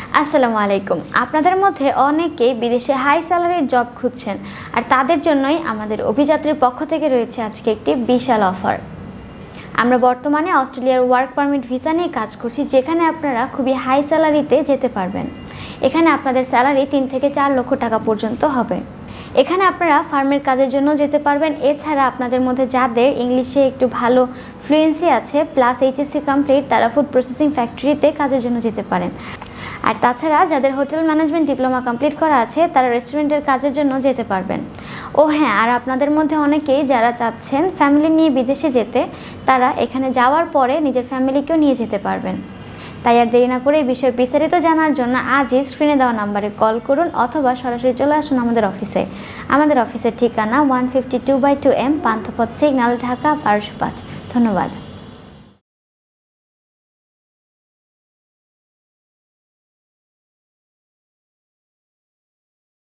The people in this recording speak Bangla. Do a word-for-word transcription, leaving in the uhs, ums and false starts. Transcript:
আসসালামু আলাইকুম। আপনাদের মধ্যে অনেকেই বিদেশে হাই স্যালারির জব খুঁজছেন, আর তাদের জন্যই আমাদের অভিযাত্রীর পক্ষ থেকে রয়েছে আজকে একটি বিশাল অফার। আমরা বর্তমানে অস্ট্রেলিয়ার ওয়ার্ক পারমিট ভিসা নিয়ে কাজ করছি, যেখানে আপনারা খুবই হাই স্যালারিতে যেতে পারবেন। এখানে আপনাদের স্যালারি তিন থেকে চার লক্ষ টাকা পর্যন্ত হবে। এখানে আপনারা ফার্মের কাজের জন্য যেতে পারবেন। এছাড়া আপনাদের মধ্যে যাদের ইংলিশে একটু ভালো ফ্লুয়েন্সি আছে প্লাস এইচএসসি কমপ্লিট, তারা ফুড প্রসেসিং ফ্যাক্টরিতে কাজের জন্য যেতে পারেন। আর তাছাড়া যাদের হোটেল ম্যানেজমেন্ট ডিপ্লোমা কমপ্লিট করা আছে, তারা রেস্টুরেন্টের কাজের জন্য যেতে পারবেন। ও হ্যাঁ, আর আপনাদের মধ্যে অনেকেই যারা চাচ্ছেন ফ্যামিলি নিয়ে বিদেশে যেতে, তারা এখানে যাওয়ার পরে নিজের ফ্যামিলিকেও নিয়ে যেতে পারবেন। তাই আর দেরি না করে এই বিষয়ে বিস্তারিত জানার জন্য আজই স্ক্রিনে দেওয়া নাম্বারে কল করুন অথবা সরাসরি চলে আসুন আমাদের অফিসে। আমাদের অফিসের ঠিকানা one fifty two by two M Panthapath signal, Dhaka বারোশো পাঁচ। ধন্যবাদ।